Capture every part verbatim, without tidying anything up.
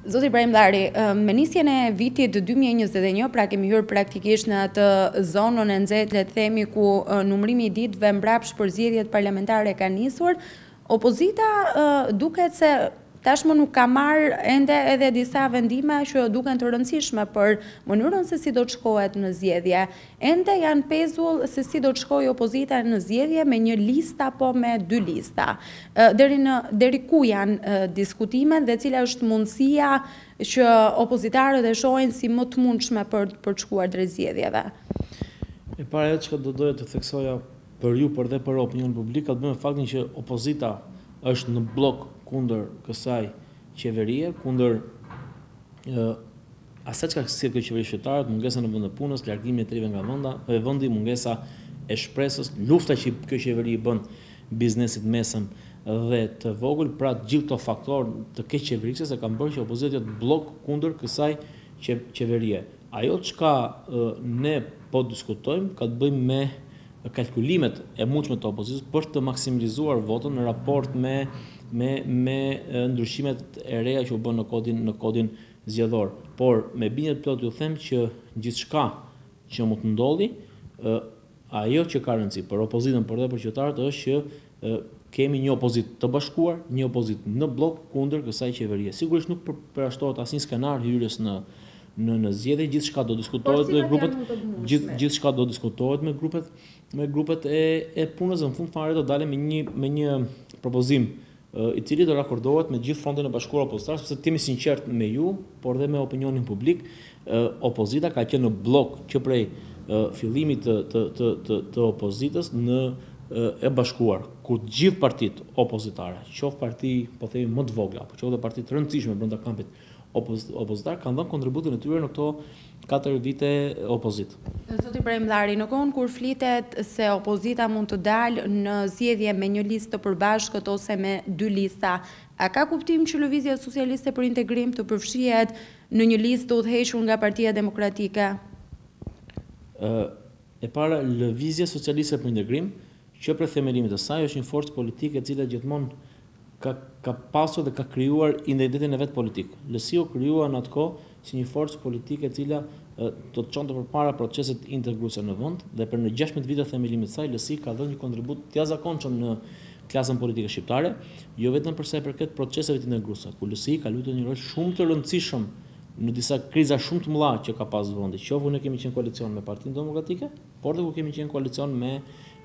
Zoti Ibrahim Dhari, me nisjen e vitit dy mijë e njëzet e një, pra kemi hyrë praktikisht në atë zonën e nxehtë, le të themi, ku numrimi i ditëve mbrapsht për zgjedhjet parlamentare ka nisur, opozita duket se tashmë nuk ka marrë ende edhe disa vendime që duken të rëndësishme për mënyrën se si do të shkohet në zgjedhje. Ende janë pezull se si do të shkojë opozita në zgjedhje me një listë apo me dy lista. Deri në deri ku janë diskutimet dhe cila është mundësia që opozitarët e shohin si më të mundshme për për të shkuar drejt zgjedhjeve. E para ajo që do doja të theksoja për ju, por dhe për opinionin publik, ka të bëjë me faktin që opozita është në blok kundër kësaj qeverie, kundër uh, asaj çka sjell kjo qeveri shqiptare, mungesa në vend të punës, largimi i trive nga venda, e vendi, mungesa e shpresës, lufta që kjo qeveri i bën biznesit mesëm dhe të vogël, pra gjithë këto faktorë të keq qeverisjes e kanë bërë që opozita të blok kundër kësaj qeverie. Ajo çka uh, ne po diskutojmë ka të bëjë me kalkulimet e mundshme të opozitës për të maksimilizuar votën në raport me me me ndryshimet e reja që u bën në kodin në kodin zgjedhor. Por me bindje plot ju them që gjithçka që mund të ndodhi, ajo që ka rëndësi për opozitën por edhe për qytetarët është që kemi një opozitë të bashkuar, një opozitë në blok kundër kësaj qeverie. Sigurisht nuk përshtohet asnjë skenar hyrjes në në në zgjedhje, gjithçka do diskutohet me grupet, gjithë gjithçka do diskutohet me grupet me grupet e e punës, në fund fare do dalë me një me një propozim i cili do rakordohet me gjithë frontin e bashkuar opozitar, sepse të jemi sinqert me ju, por dhe me opinionin publik, opozita ka qenë në blok që prej fillimit të të të të, të opozitës në e bashkuar, ku gjithë partitë opozitare, qoftë parti, po themi më të vogla, apo qoftë parti të rëndësishme brenda kampit opozitar, kanë dhënë kontributin e tyre në këto katër vite opozit. Zoti Ibrahim Dhari, në kohën kur flitet se opozita mund të dalë në zgjedhje me një listë të përbashkët ose me dy lista, a ka kuptim që Lëvizja Socialiste për Integrim të përfshihet në një listë të udhëhequr nga Partia Demokratike? E para, Lëvizja Socialiste për Integrim, që për themelimit të saj është një forcë politike e cila gjithmonë ka ka pasur dhe ka krijuar identitetin e vet politik. L S I-u krijua në atë kohë si një forcë politike e cila do të çonte përpara proceset integruese në vend dhe për në gjashtëmbëdhjetë vite themelimit të saj L S I ka dhënë një kontribut të jashtëzakonshëm në klasën politike shqiptare, jo vetëm për sa i përket proceseve të integruese, ku L S I ka luajtur një rol shumë të rëndësishëm në disa kriza shumë të mëdha që ka pas vendi. Qoftë ne kemi qenë koalicion me Partinë Demokratike, por dhe ku kemi qenë koalicion me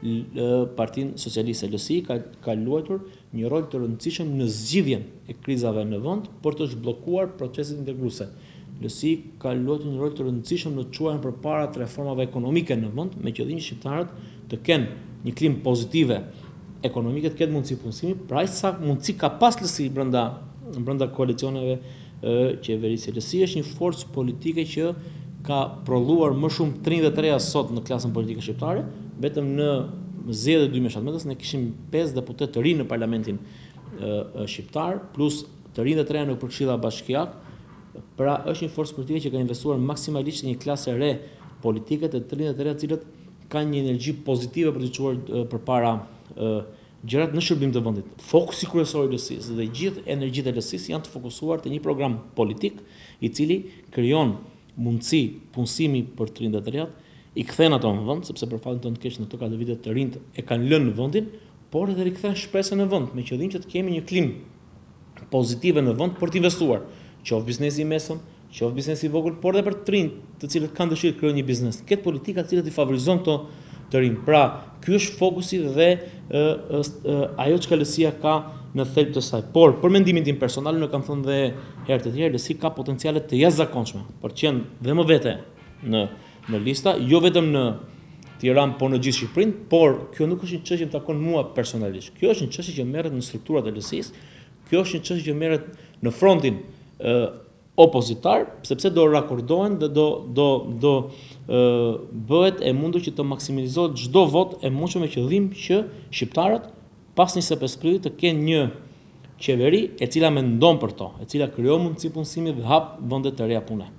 Partinë Socialiste. L S I ka, ka luajtur një rol të rëndësishëm në zgjidhjen e krizave në vend për të zhbllokuar proceset integruese. L S I ka luajtur një rol të rëndësishëm në çuajtjen përpara të reformave ekonomike në vend, me qëllim që shqiptarët të kenë një klimë pozitive ekonomike, të ketë mundësi punësimi, pra sa mundësi ka pas L S I brenda brenda koalicioneve qeverisë. L S I është një forcë politike që ka prodhuar më shumë tridhjetë të reja sot në klasën politike shqiptare, vetëm në zgjedhjet e dy mijë e shtatëmbëdhjetë ne kishim pesë deputet të rinë në parlamentin shqiptar, plus të rinë të reja në Këshilla Bashkiake. Pra është një forcë politike që ka investuar maksimalisht në një klasë re politike të tridhjetë të reja të cilët kanë një energji pozitive për të çuar përpara gjërat në shërbim të vendit. Fokusi kryesor i L S I-s dhe gjithë energjitë e L S I-s janë të fokusuar te një program politik i cili krijon mundësi punësimi për tridhjetë të rejat, i kthen ato në vend, sepse për fallin tonë të keq në këto katër vite të rinjt e kanë lënë vendin, por edhe rikthen shpresën në vend, me qëllim që të kemi një klimë pozitive në vend për të investuar, qoftë biznesi i mesëm, qoftë biznesi i vogël, por edhe për të rinjt, të cilët kanë dëshirë të krijojnë një biznes. Këtë politika të cilët i favorizon këto të rinj. Pra, ky është fokusi dhe ë, ë, ajo që L S I-ja ka në thelb të saj. Por për mendimin tim personal, në kam thënë dhe herë të tjera, L S I ka potenciale të jashtëzakonshme për të qenë dhe më vete në në lista, jo vetëm në Tiranë, por në gjithë Shqipërinë, por kjo nuk është një çështje që takon mua personalisht. Kjo është një çështje që merret në strukturat e L S I-s, kjo është një çështje që merret në frontin ë opozitar, sepse do rakordohen dhe do do do ë bëhet e mundur që të maksimalizohet çdo vot e mundshme me qëllim që shqiptarët pas njëzet e pesë prillit të kenë një qeveri e cila mendon për to, e cila krijon mundësi punësimi dhe hap vende të reja pune.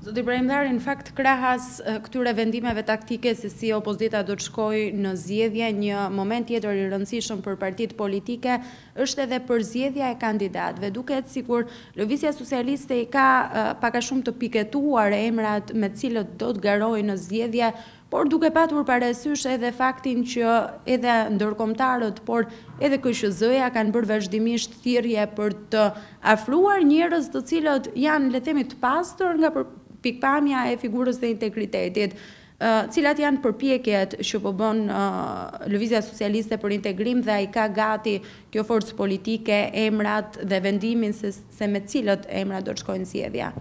Zoti Brahimdari, në fakt krahas këtyre vendimeve taktike se si opozita do të shkojë në zgjedhje, një moment tjetër i rëndësishëm për partitë politike është edhe përzgjedhja e kandidatëve. Duket sikur Lëvizja Socialiste i ka pak a shumë të piketuar emrat me të cilët do të garojë në zgjedhje, por duke patur parasysh edhe faktin që edhe ndërkombëtarët, por edhe K Q Z-ja kanë bërë vazhdimisht thirrje për të afruar njerëz të cilët janë, le të themi, të pastër nga pikpamja e figurës dhe integritetit, cilat janë përpjekjet që po bën Lëvizja Socialiste për Integrim dhe ai ka gati kjo forcë politike emrat dhe vendimin se, se me cilët emrat do të shkojnë zgjedhja.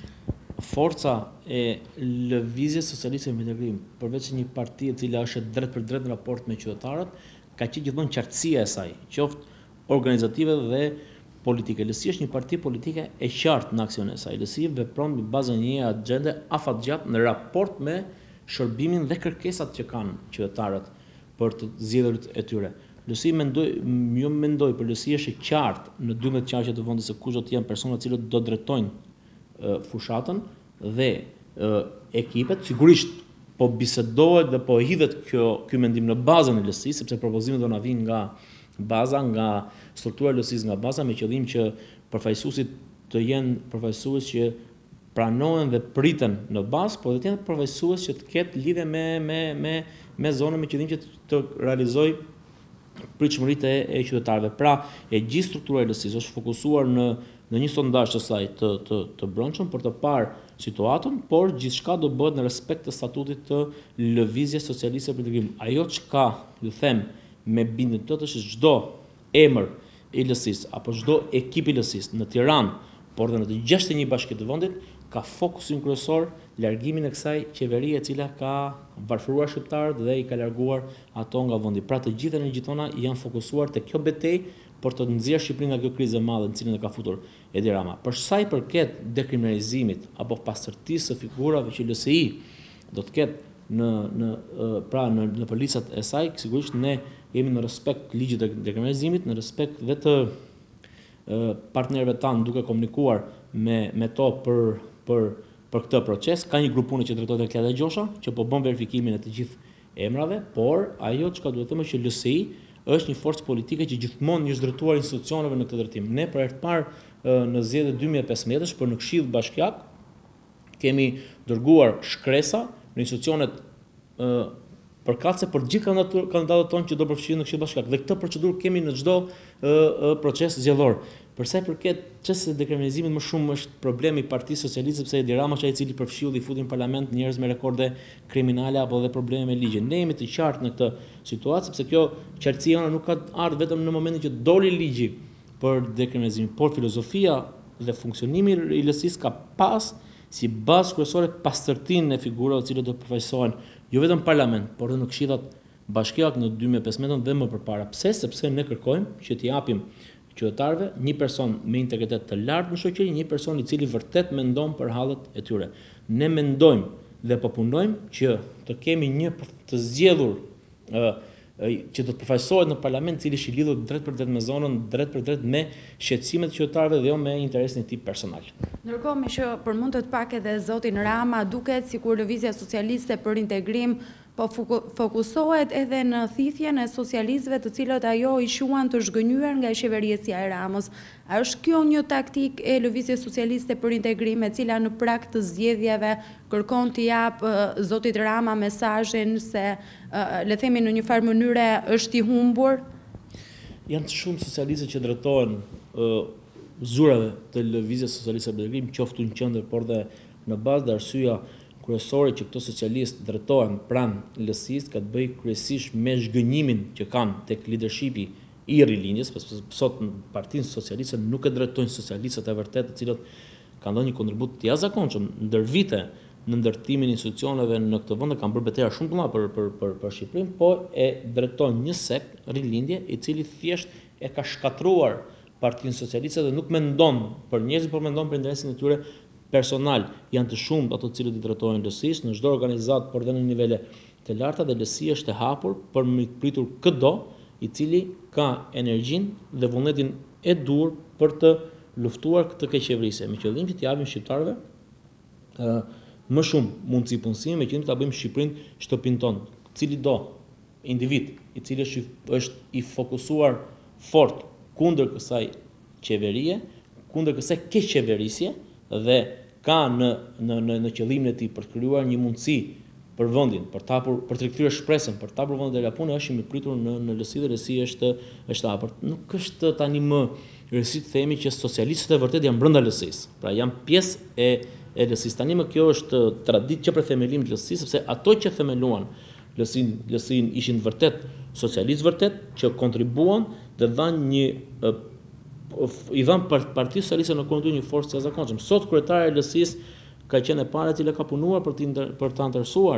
Forca e Lëvizjes Socialiste për Integrim, përveç një parti e cila është drejt për drejt në raport me qytetarët, ka qenë gjithmonë qartësia e saj, qoftë organizative dhe politike. L S I është një parti politike e qartë në aksion e saj. L S I vepron mbi bazën e një agjende afatgjatë në raport me shërbimin dhe kërkesat që kanë qytetarët për të zgjedhurit e tyre. L S I mendoj, jo mendoj, për L S I është e qartë në dymbët qarqe të vendit se kush do të jenë personat të cilët do drejtojnë uh, fushatën dhe uh, ekipet. Sigurisht po bisedohet dhe po hidhet kjo ky mendim në bazën e L S I, sepse propozimet do na vinë nga baza, nga struktura e L S I-s nga baza, me qëllim që përfaqësuesit të jenë përfaqësues që pranohen dhe priten në bazë, por të jenë përfaqësues që të ketë lidhje me me me me zonën, me qëllim që të realizojë pritshmëritë e, e qytetarëve. Pra, e gjithë struktura e L S I-s është fokusuar në në një sondazh të saj të të të brendshëm për të parë situatën, por gjithçka do bëhet në respekt të statutit të Lëvizjes Socialiste për Integrim. Ajo çka ju them me bindjen totë është çdo emër i L S I-s apo çdo ekip i L S I-s në Tiranë, por dhe në të gjashtë e një bashki të vendit, ka fokusin kryesor largimin e kësaj qeverie e cila ka varfëruar shqiptarët dhe i ka larguar ato nga vendi. Pra të gjitha energjitë tona janë fokusuar te kjo betejë për të nxjerrë Shqipërinë nga kjo krizë e madhe në cilën e ka futur Edi Rama. Për sa i përket dekriminalizimit apo pastërtisë së figurave që L S I do të ketë në në pra në në policat e saj, sigurisht ne jemi në respekt të ligjit të dekriminalizimit, në respekt dhe të partnerëve tanë duke komunikuar me me to për për për këtë proces. Ka një grup pune që drejtohet te Klada Gjosha, që po bën verifikimin e të gjithë emrave, por ajo çka duhet të them është që L S I është një forcë politike që gjithmonë është drejtuar institucioneve në këtë drejtim. Ne për herë të parë në zgjedhjet dy mijë e pesëmbëdhjetë për në Këshill Bashkiak kemi dërguar shkresa në institucionet përkatëse për gjithë kandidatët tonë që do përfshihen në Këshill Bashkiak. Dhe këtë procedurë kemi në çdo proces zgjedhor. Për sa i përket çështës së dekriminalizimit, më shumë është problemi i Partisë Socialiste, sepse Edi Rama është ai i cili përfshiu dhe i futi në parlament njerëz me rekorde kriminale apo dhe probleme me ligjin. Ne jemi të qartë në këtë situatë, sepse kjo qartësia nuk ka ardhur vetëm në momentin që doli ligji për dekriminalizim, por filozofia dhe funksionimi i L S I-s ka pas si bazë kryesore pastërtinë e figurave të cilët do të përfaqësohen jo vetëm në parlament, por edhe në këshillat bashkiake në dy mijë e pesëmbëdhjetë dhe më përpara. Pse? Sepse ne kërkojmë që t'i japim qytetarëve një person me integritet të lartë në shoqëri, një person i cili vërtet mendon për hallet e tyre. Ne mendojmë dhe po punojmë që të kemi një të zgjedhur ë që do të përfaqësohet në parlament, i cili është i lidhur drejt për drejt me zonën, drejt për drejt me shqetësimet e qytetarëve dhe jo me interesin e tij personal. Ndërkohë me që përmendet pak edhe zotin Rama, duket sikur Lëvizja Socialiste për Integrim po fokusohet edhe në thithjen e socialistëve të cilët ajo i quan të zhgënjyer nga qeverisja e Ramës. A është kjo një taktik e Lëvizjes Socialiste për Integrim e cila në prag të zgjedhjeve kërkon t'i jap uh, zotit Rama mesazhin se uh, le themi në një farë mënyre është i humbur? Janë të shumë socialistë që drejtohen uh, zurave të Lëvizjes Socialiste për Integrim, qoftë në qendër, por dhe në bazë dhe arsyeja kryesore që këto socialistë drejtohen pranë L S I-s ka të bëjë kryesisht me zhgënjimin që kanë tek leadershipi i rilindjes, sepse sot në Partinë Socialiste nuk e drejtojnë socialistët e vërtetë, të cilët kanë dhënë një kontribut të jashtëzakonshëm ndër vite në ndërtimin e institucioneve në këtë vend, kanë bërë betejë shumë të mëdha për për për për Shqipërinë, po e drejtojnë një sekt rilindje i cili thjesht e ka shkatruar Partinë Socialiste dhe nuk mendon për njerëzit, por mendon për interesin e tyre personal. Janë të shumë ato të cilët i drejtojnë L S I-s në çdo organizatë, por edhe në nivele të larta, dhe L S I është e hapur për të pritur çdo i cili ka energjinë dhe vullnetin e dur për të luftuar këtë keqëvërisje, me qëllim që t'i japim shqiptarëve ë më shumë mundësi punësimi, me qëllim ta bëjmë Shqipërinë shtëpinë tonë. Cili do individ i cili është është i fokusuar fort kundër kësaj qeverie, kundër kësaj keqeverisje dhe ka në në në, në qëllimin e tij për të krijuar një mundësi për vendin, për të hapur, për të rikthyer shpresën, për të hapur vendin deri punë, është i pritur në në lësi dhe lësi është është hapur. Nuk është tani më rësi të themi që socialistët e vërtet janë brenda lësisë. Pra janë pjesë e e lësisë. Tani më kjo është traditë që për themelim të lësisë, sepse ato që themeluan lësin lësin ishin vërtet socialistë vërtet që kontribuan dhe dhanë një i dhanë Partisë Socialiste në kundër një forcë të jashtëzakonshme. Sot kryetari i lësisë ka qenë e para e cila ka punuar për të për të antarësuar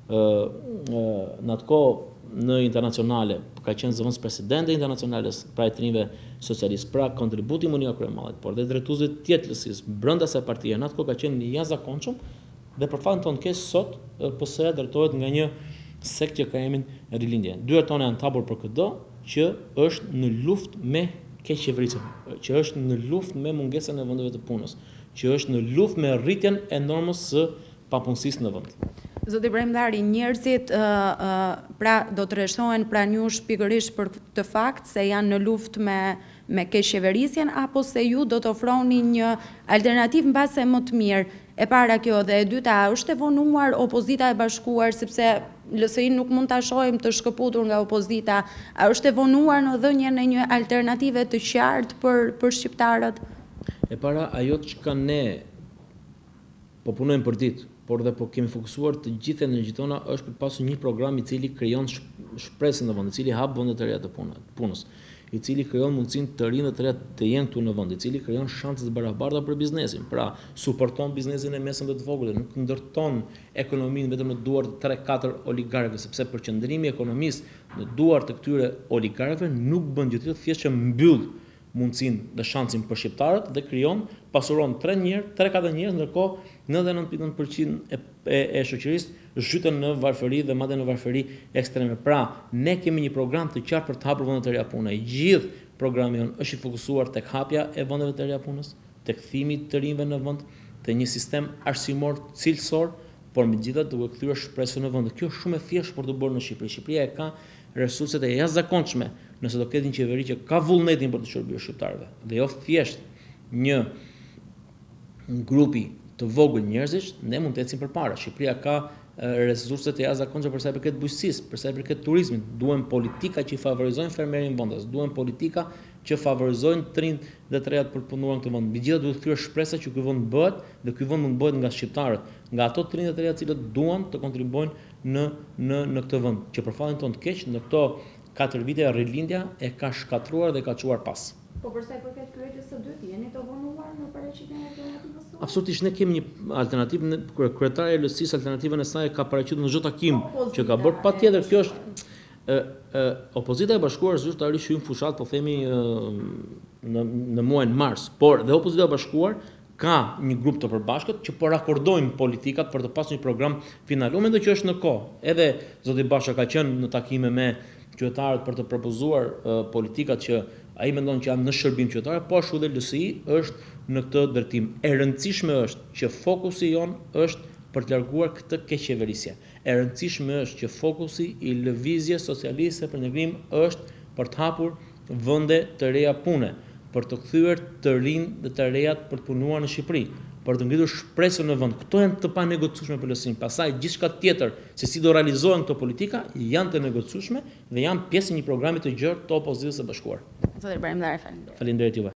në atë kohë në internacionale, ka qenë zëvendës presidente internacionale pra e trinjve socialistë, pra kontributi i Monika Kryemallit, por dhe drejtuesve të tjerë të lësisë brenda asaj partie, në atë kohë ka qenë i jashtëzakonshëm dhe për faktin tonë keq sot P S E drejtohet nga një sekt që ka emrin Rilindje. Dyert tona janë tapur për këtë që është në luftë me keqeverisjen, që është në luftë me mungesën e vendeve të punës, që është në luftë me rritjen e normës së papunësisë në vend. Zoti Ibrahim Dhari, njerëzit uh, uh, pra do të rreshtohen pranë jush pikërisht për të fakt se janë në luftë me me keqeverisjen apo se ju do të ofroni një alternativë mbase më të mirë? E para kjo dhe e dyta, është e vonuar opozita e bashkuar sepse L S I-n nuk mund ta shohim të shkëputur nga opozita, a është e vonuar në dhënien e një alternative të qartë për për shqiptarët? E para, ajo që ne po punojmë për ditë, por dhe po kemi fokusuar të gjithë energjitë tona është për pasur një program i cili krijon shpresën në vend, i cili hap vende të reja të punës, i cili krijon mundësinë të rinj dhe të reja të jenë këtu në vend, i cili krijon shanse të barabarta për biznesin. Pra, suporton biznesin e mesëm dhe të vogël, nuk ndërton ekonominë vetëm në duar të tre katër oligarkëve, sepse përqendrimi i ekonomisë në duar të këtyre oligarkëve nuk bën gjë tjetër thjesht që mbyll mundësinë dhe shansin për shqiptarët dhe krijon, pasuron tre njerëz, tre katër njerëz, ndërkohë nëntëdhjetë e nëntë pikë nëntë përqind e, e, e shoqërisë zhyten në varfëri dhe madje në varfëri ekstreme. Pra, ne kemi një program të qartë për të hapur vende të reja pune. Gjithë programi jon është i fokusuar tek hapja e vendeve të reja punës, tek kthimi të rinjve në vend, te një sistem arsimor cilësor, por megjithatë duke kthyer shpresën në vend. Kjo është shumë e thjeshtë për të bërë në Shqipëri. Shqipëria e ka resurset e jashtëzakonshme nëse do ketë një qeveri që ka vullnetin për të shërbyer shqiptarëve. Dhe jo thjesht një grupi të vogël njerëzish, ne mund të ecim përpara. Shqipëria ka resurset e jashtëzakonshme për sa i përket bujqësisë, për sa i përket turizmit. Duhen politika që i favorizojnë fermerin vendas, duhen politika që favorizojnë të rinjt dhe të rejat për të punuar në këtë vend. Megjithatë duhet kthyer shpresa që ky vend bëhet dhe ky vend mund bëhet nga shqiptarët, nga ato të rinj dhe të rejat që duan të kontribuojnë në në në këtë vend, që për fallin tonë të keq në këto katër vite rilindja e ka shkatruar dhe ka çuar pas. Po për sa i përket pyetjes së dytë, jeni të vonuar në paraqitjen e alternativës? Absolutisht, ne kemi një alternativë, kryetari i L S I-s alternativën e saj ka paraqitur në çdo takim që ka bërë. Patjetër kjo është e, e, opozita e bashkuar zyrtarisht hyn fushat, po themi e, në në muajin mars, por dhe opozita e bashkuar ka një grup të përbashkët që po rakordojnë politikat për të pasur një program final. Unë mendoj që është në kohë. Edhe zoti Basha ka qenë në takime me qytetarët për të propozuar uh, politikat që ai mendon që janë në shërbim qytetarëve, po ashtu dhe L S I është në këtë drejtim. E rëndësishme është që fokusi jon është për të larguar këtë keqeverisje. E rëndësishme është që fokusi i lëvizjes socialiste për negrim është për të hapur vende të reja pune, për të kthyer të rinj dhe të rejat për të punuar në Shqipëri, për të ngritur shpresën në vend. Këto janë të panegociueshme për L S I-n. Pastaj gjithçka tjetër, se si do realizohen këto politika, janë të negociueshme dhe janë pjesë e një programi të gjerë të opozitës së bashkuar. Zoti Ibrahim Dhari, faleminderit. Faleminderit juve.